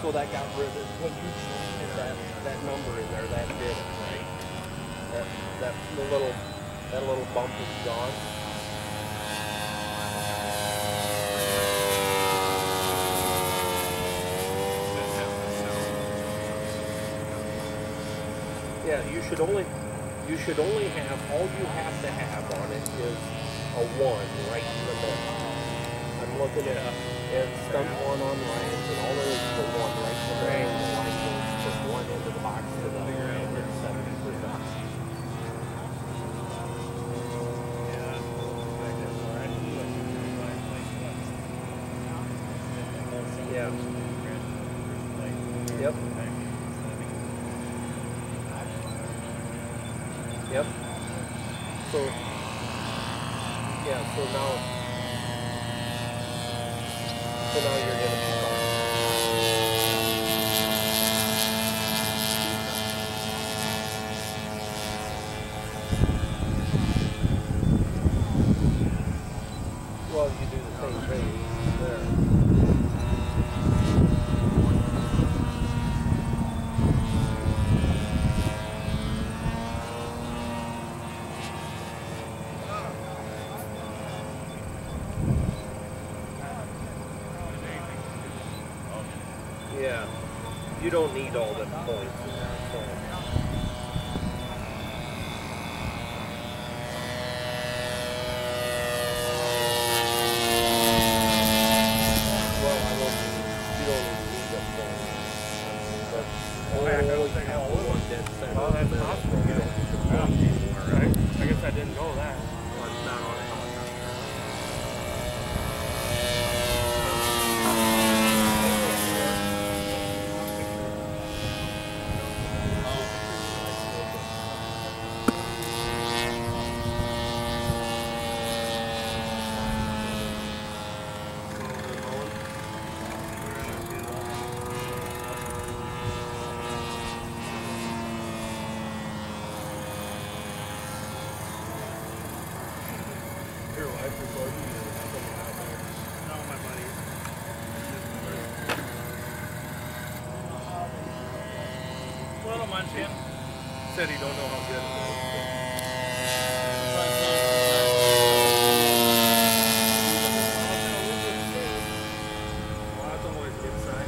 So that got rid of, when you hit that number in there, that did it, right? That little bump is gone. Yeah, you should only have, all you have to have on it is a 1 right in the middle. I'm looking at stunt 1 on lines, and all there is is a 1 right in the middle. The line goes from one end of the box to the other end at 70%. Yeah. Yep. Yep. So, yeah, so now you're going to be fine. Well, you do the same thing there. Yeah, you don't need all the points in there. So. Well, you don't need the points. But one dead center. Oh, that's possible. You don't need the points anymore, right? I guess I didn't know that. Well, it's not on helicopter. Your wife recording you? No, my buddy. Little munchkin. Said he don't know how good it is. Well, that's always a good sign.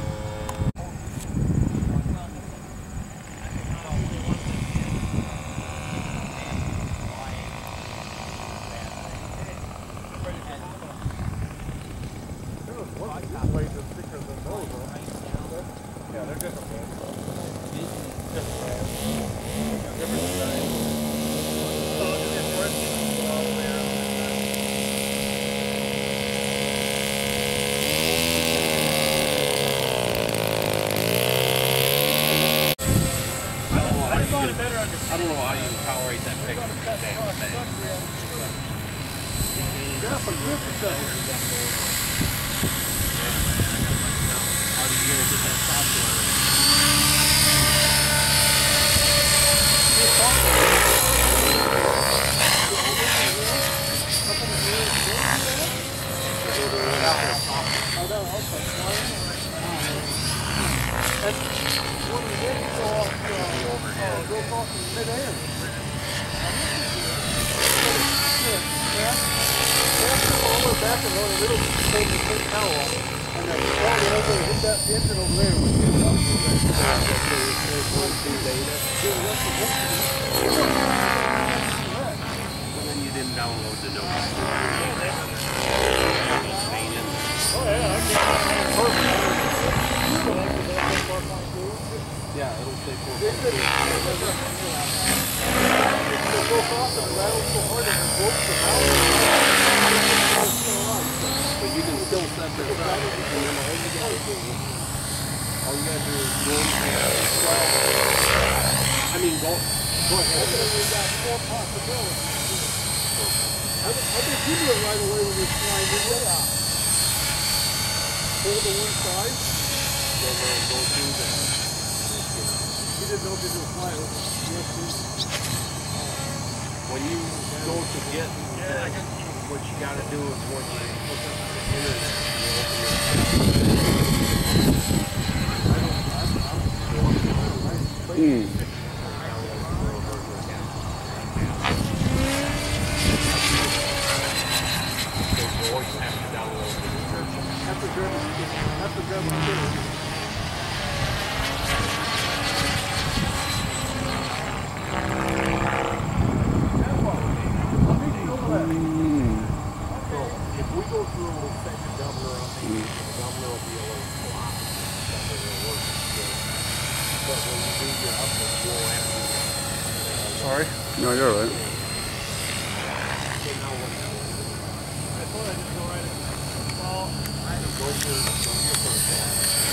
Blades are thicker than those, right? Yeah, they're different blades. Different blades. Different design. So look at this one. Go all the way around I don't know how you can tolerate that picture. Yeah, some good stuff. How do you get that software? Back and run a little take the big towel and then hit that engine over there. And then you didn't download the notes. Oh yeah, Yeah, it'll say 4.2. It broke off and rattled so hard that it broke the valve. But you can still set this up. All you gotta do is go I mean, go ahead. We've got 4 possibilities. I think you do it right away when you're flying. You get out. Hold the one side. Go through that. You didn't know if you could fly over. When you go to get what you got to do is when you look up the internet, you open your That's a good one. That's a good one too. So if we go through, we'll set the governor up, and the governor will be a little flat. That doesn't work good. But when you do your upwards, we'll have to. Sorry? No, you're all right. Okay, now what do you do? I thought I'd just go right in. Well, Go to your first one.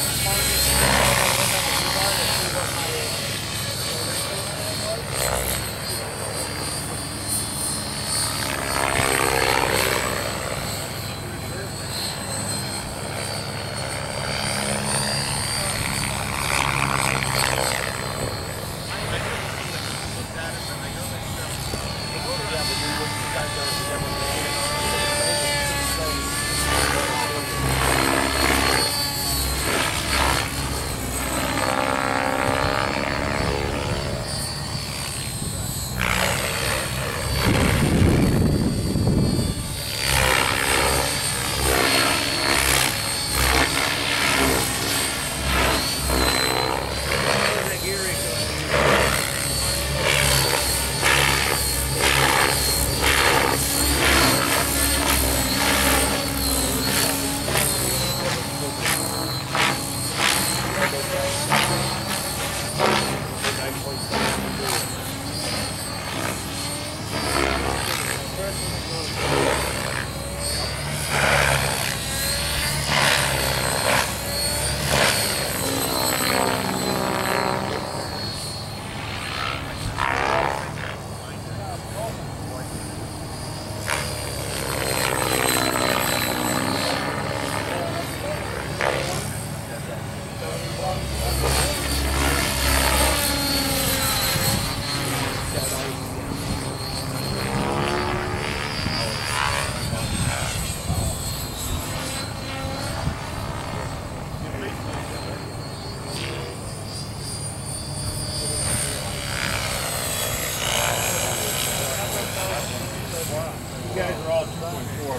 you guys are all 2.4.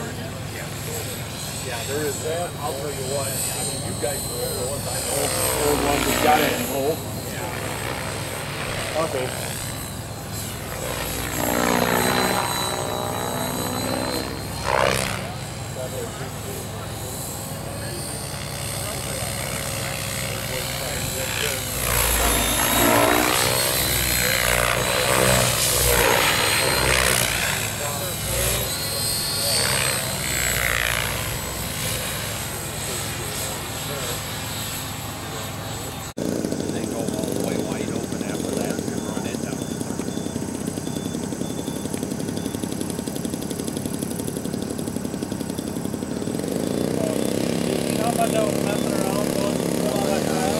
Yeah, there is that. I'll tell you what. I mean, you guys are the ones I know. Old ones that got it in hole. Okay. They go all the way wide open after that and run it down. How about that was messing around going through all that tile?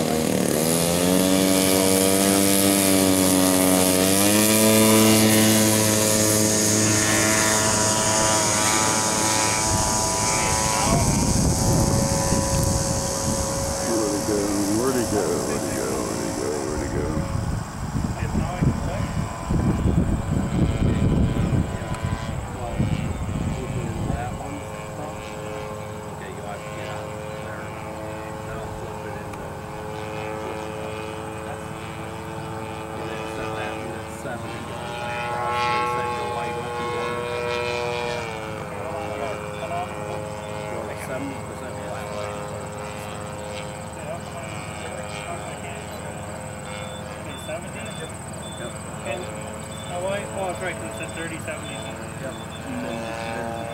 Where'd he go? Where'd he go? Where'd he go? Where'd he go? It's now I can That one. Okay, you'll have to get out of there. Then I'll flip it into. And then set that at 7 and go across and set your white open one. Go like 70% flat line. Yep. And, oh, why? Oh, that's right, because it said 30, 70. Yep. And then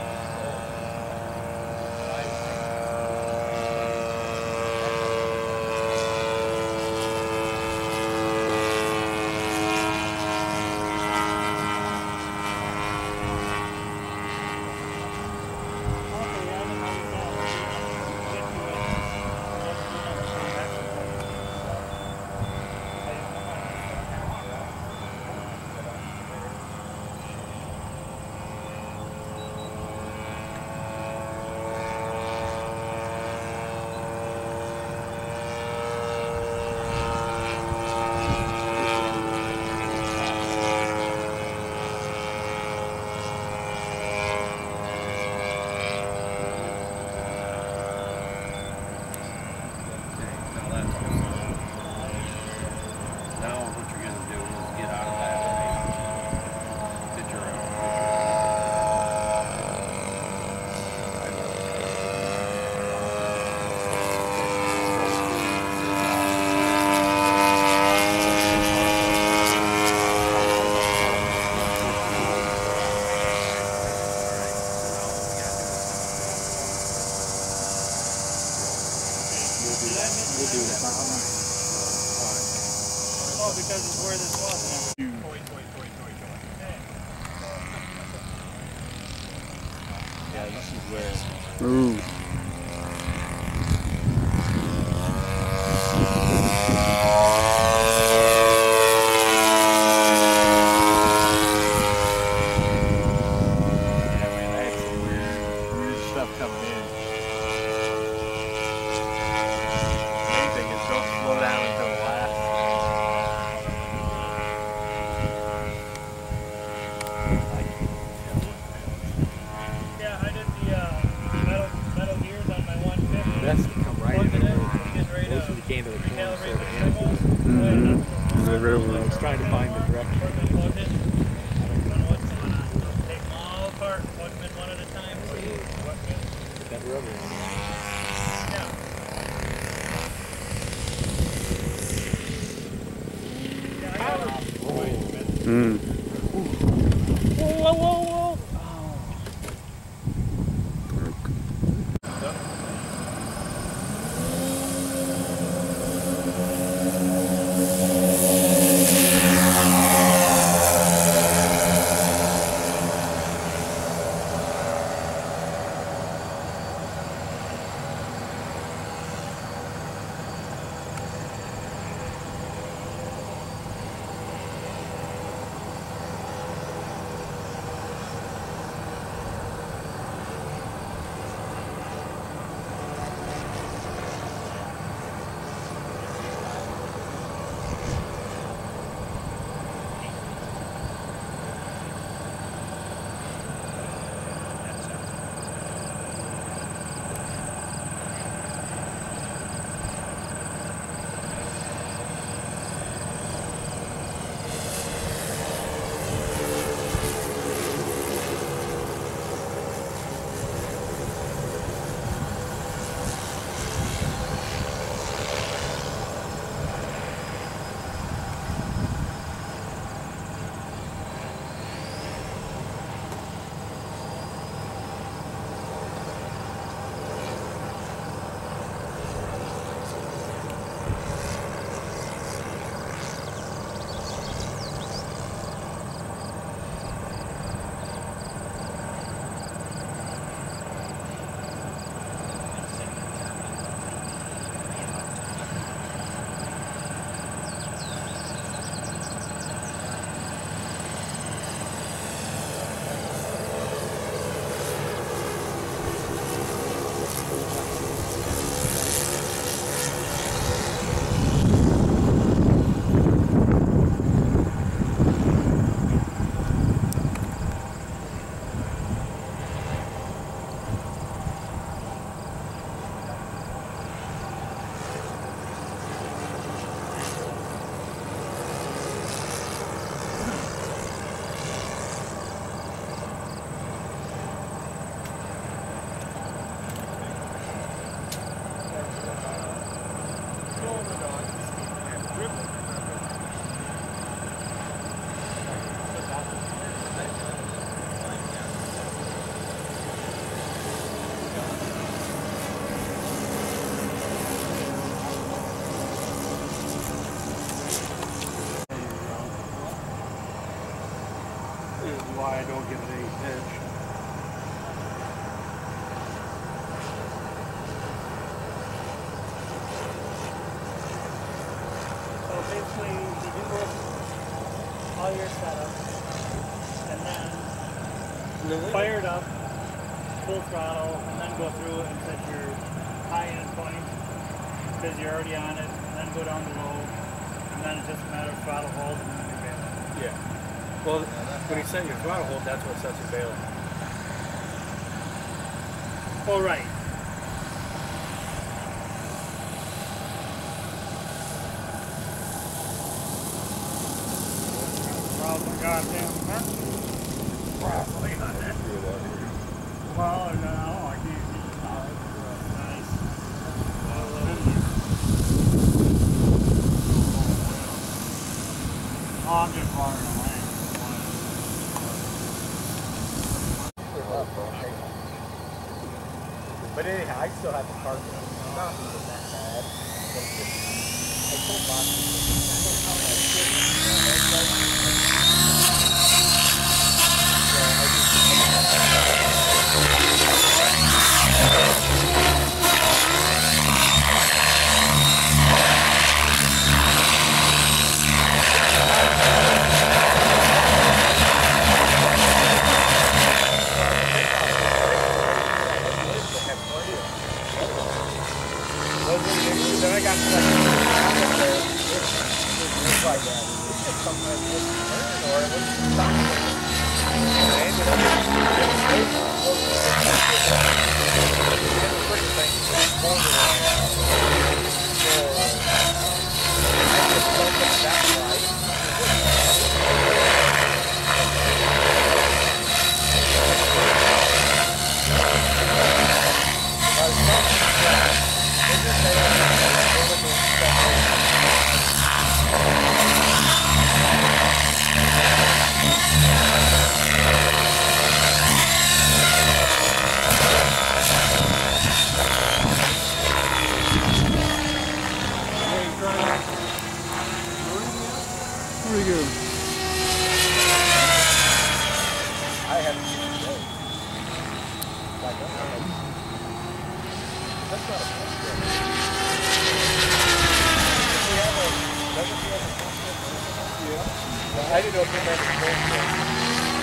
where. Ooh. Yeah, man, I had some weird stuff coming in. Main thing is don't slow down until the last. Yeah, I did the metal gears on my 150. Best to come right Plugged in it in, over. getting ready Close to to the gain of the corner, so recalibrate the the hand. thermals. The river. I was trying to find the direction. Plugged it. Don't know what's going on. Take them all apart, plug them in one at a time. Get that rubber in. Yeah. Yeah, I got it. Mm. Whoa, whoa, whoa. Why I don't give it any pitch. So basically, you do all your setup, and then fire it up, full throttle, and then go through and set your high end point, because you're already on it, and then go down the low, and then it's just a matter of throttle hold, and then you're bailing. Yeah. Well, when you set your throttle hold, that's what sets your bail. Oh, right. Problem, goddamn, huh? Probably not that. Well, no, I can't see it. Nice. Oh, I'm just running away. But anyhow, I still have the car. Not even that bad. I told Bob. I didn't know if you meant it.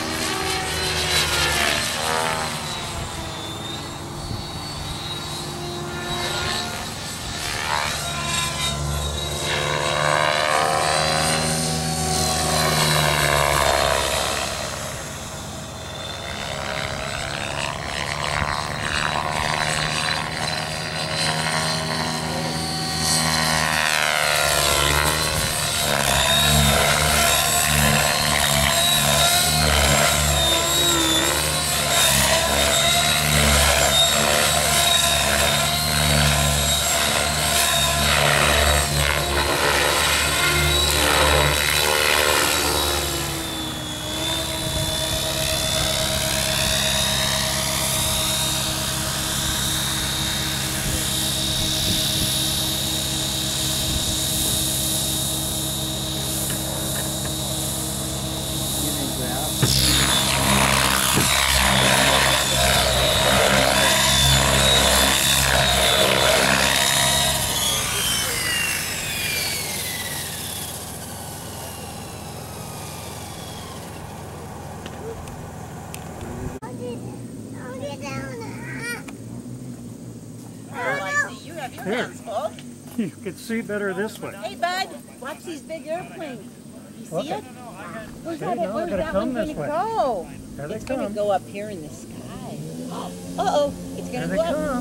Here. You can see better this way. Hey, bud, watch these big airplanes. You see Okay. it? Where's Okay, now I where's gotta that come one this going to way. go? There they It's going to come. go up here in the sky. Uh-oh, it's There going to they go up. come.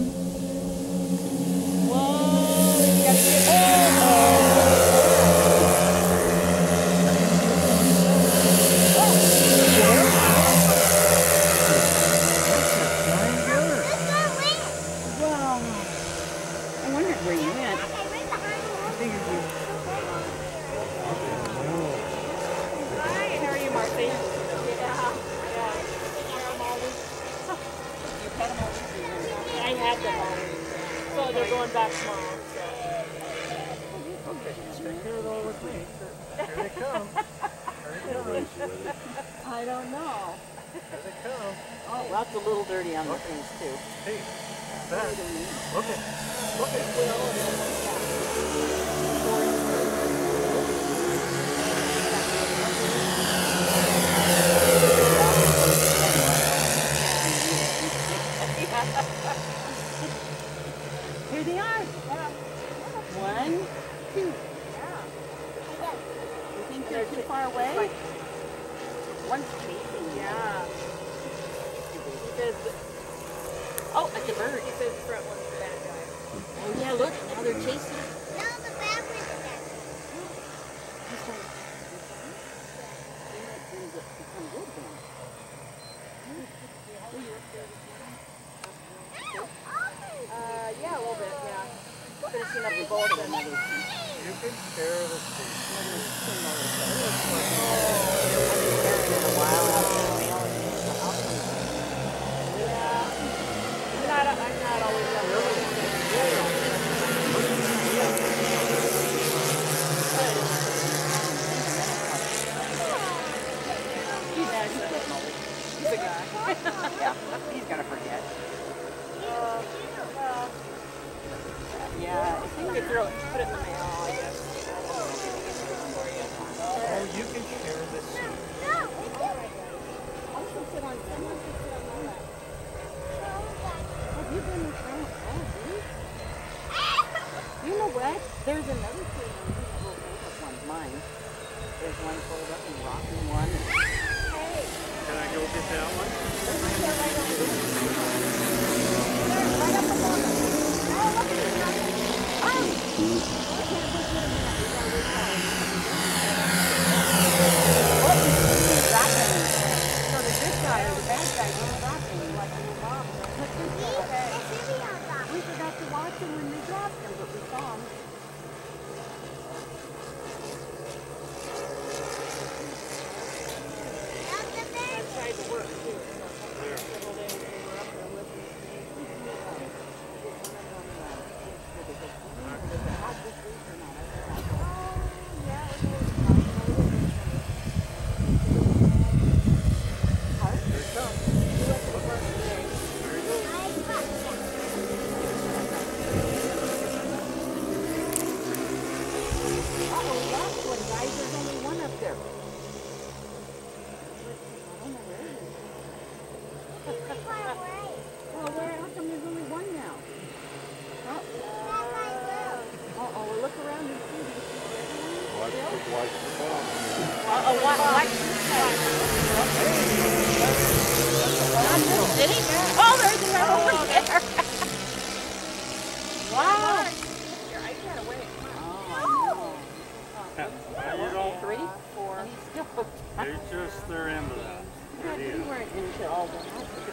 Whoa, you got to get... Wow. I wondered where you went. I figured you... Hi, how are you, Marcy? Yeah. You pet them all these years. I had them all. So they're going back tomorrow. Okay, take care of it all with me. Here they come. Here they come. I don't know. Here they come. Oh, that's a little dirty on the things, too. Hey, that. Look at. Look at. Here they are. One, two. You think they're too far away? One's chasing. Yeah. He says, Oh, that's a bird. he says the front one's the bad guy. Oh, yeah, look. Now they're chasing. Yeah, a little bit, yeah. Finishing up the bulletin. You can share the seat. I'm not always He's a guy. Yeah, he's gonna forget. Yeah, You could throw it, put it in the mail, I guess. Oh, you can share the seat. You know what? There's another tree on here. Oh, this one's mine. There's one folded up and rocking one. Can I go get that one? So the good guy or the bad guy don't rocking like your mom. We forgot to watch them when they dropped them, but we saw them. I tried to work too. Well, where? How come there's only one now? Well, look around and see. Oh, there's another over there. Wow. I can't wait. Three, four. And he's still hooked. They're into that. We weren't into all that.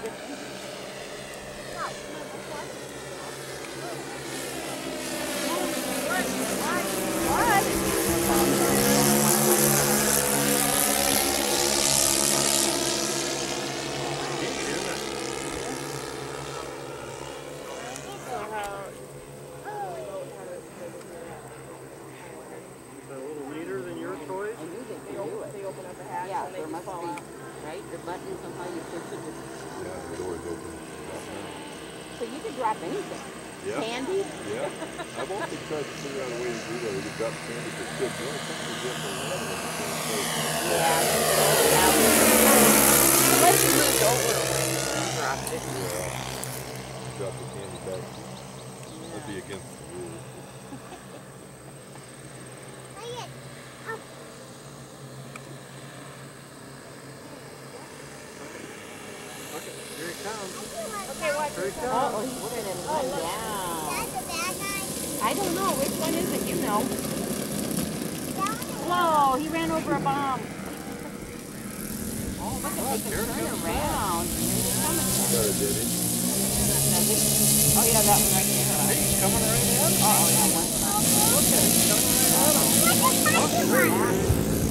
Yeah, there must be, right? The buttons on how you push it. Yeah, the door's open. So you could drop anything. Yeah. Candy? Yeah. I've often tried to figure out a way to do that. We could drop candy for kids. The only thing we get for one of them Yeah. Let's move over when you dropped it. drop the candy back. That'd be against the rules. Here he comes. Okay, watch. Here he Oh, comes. he's going to run down. That's a bad guy. I don't know. Which one is it? You know. Whoa, he ran over a bomb. Oh, look at they can turn around. He's coming. Got it, Daddy. Oh, yeah, that one right there. He's coming right in. Oh, that one. Look at him. He's coming right at him.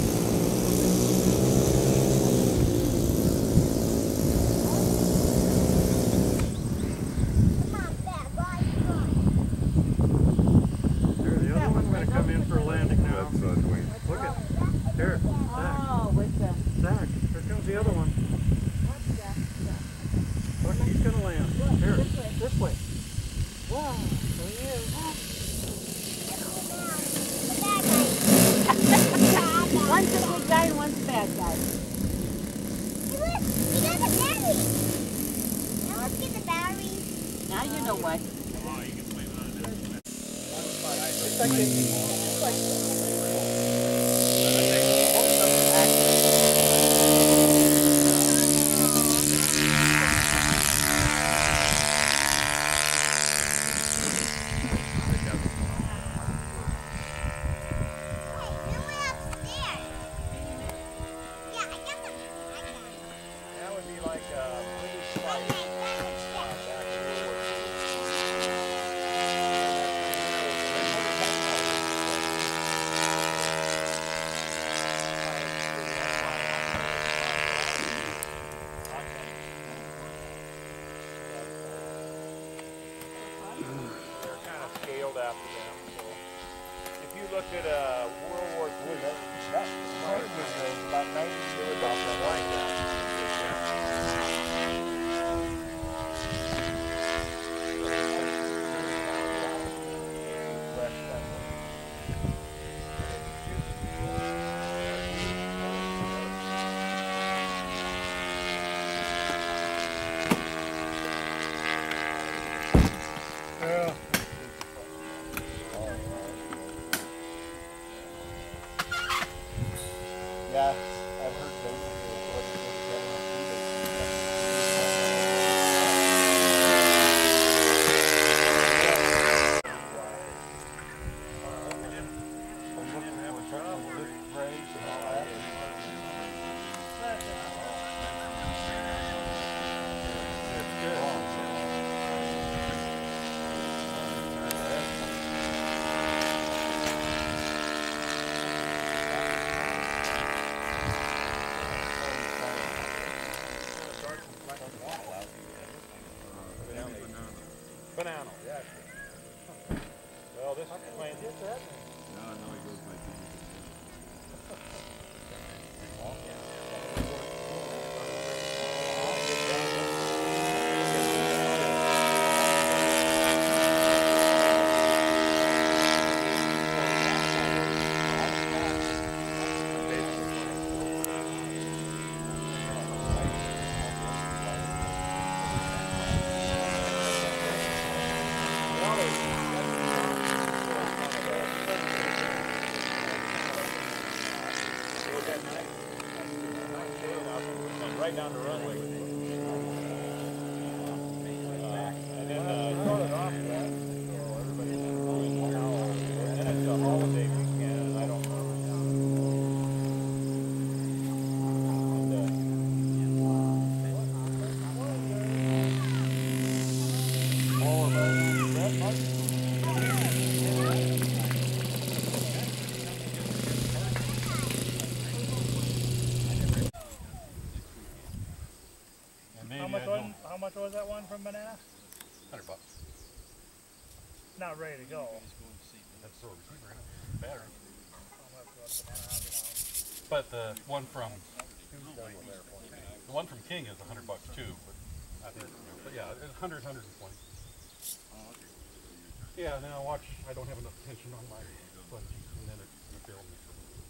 Here, the other one's going to come in for a landing now. That's Dwayne. Look at here, Zach. Oh, with the... Zach, here comes the other one. Look, he's going to land. Here, this way. Whoa. There he is. One's a good guy and one's a bad guy. Now you know what. That would be like a police flight. Back in World War They're kind of scaled after them. So if you look at World War II, that plane was about 90 years old. flying down the runway. And then started off that, so everybody was doing now. And it's a holiday weekend, and I don't know. How much was that one from Banana? $100. Not ready to go. That's sort of better. But the one from King is $100 too. But I think, but yeah, it's 100, 120. Yeah. Now watch. I don't have enough tension on my sponge, and then it's gonna fail me.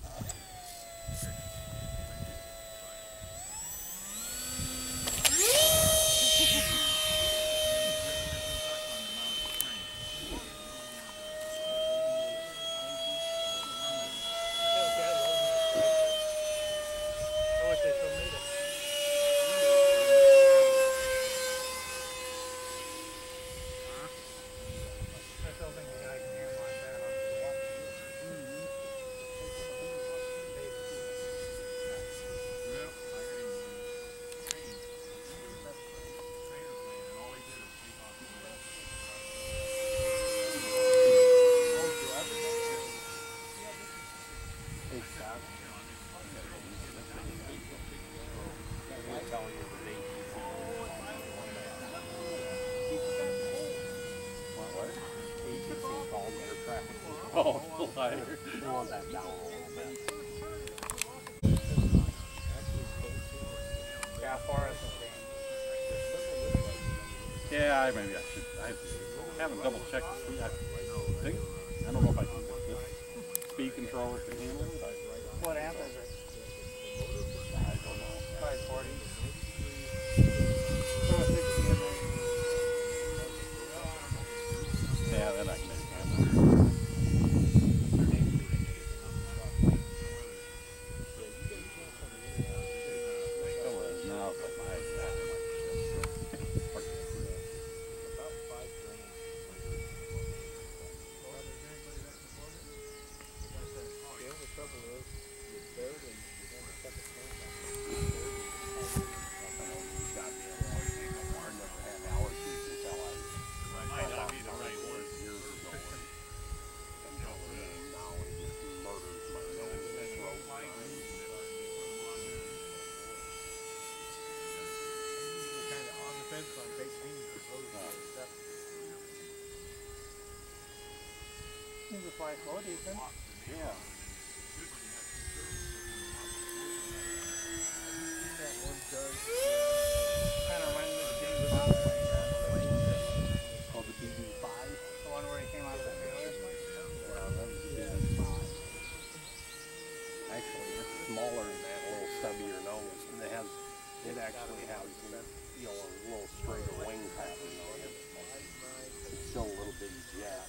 Oh, liar. We want that down a little bit. Yeah, Forrest and King. Yeah, maybe I should. I haven't double checked the speed. I think. I don't know if I can get this speed controller to handle it. What amp is it? I don't know. 540. Yeah, then I can make it. Seems a 540, decent. Yeah. That one does. Kind of reminds me of the James Bond plane. Called the BB-5. The one where he came out of the trailer. Well, that was the BB-5. Actually, it's smaller than that, a little stubbier nose. And it actually has, you know, a little straighter wing pattern on it. It's still a little bitty jet.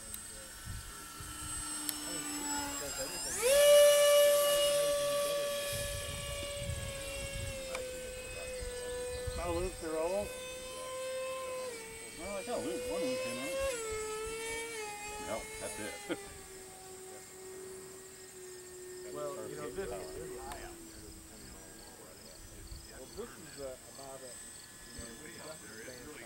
No loops to roll. Well, I got a loop. One loop came out. No, that's it. Well, you know, this is about a,